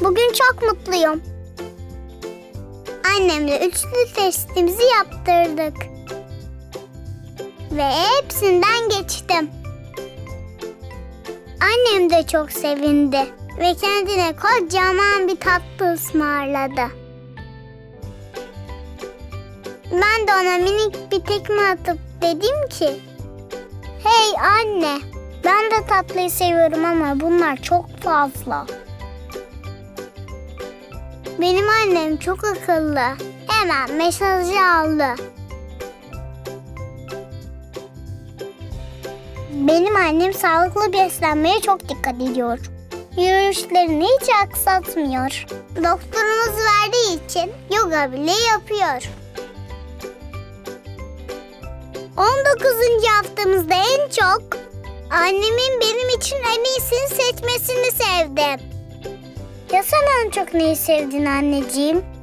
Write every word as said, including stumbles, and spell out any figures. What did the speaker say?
Bugün çok mutluyum. Annemle üçlü testimizi yaptırdık. Ve hepsinden geçtim. Annem de çok sevindi ve kendine kocaman bir tatlı ısmarladı. Ben de ona minik bir tekme atıp dedim ki, "Hey anne, ben de tatlıyı seviyorum ama bunlar çok fazla." Benim annem çok akıllı. Hemen mesajı aldı. Benim annem sağlıklı beslenmeye çok dikkat ediyor. Yürüyüşlerini hiç aksatmıyor. Doktorumuz verdiği için yoga bile yapıyor. on dokuzuncu haftamızda en çok annemin benim için en iyisini seçmesini sevdim. Ya sen en çok neyi sevdin anneciğim?